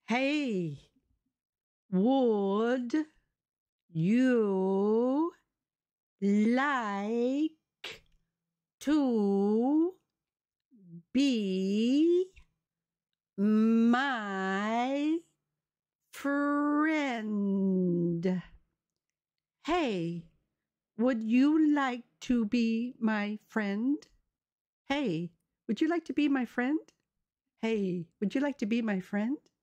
Hey, would you like to be my friend? Hey, would you like to be my friend? Hey, would you like to be my friend? Hey, would you like to be my friend?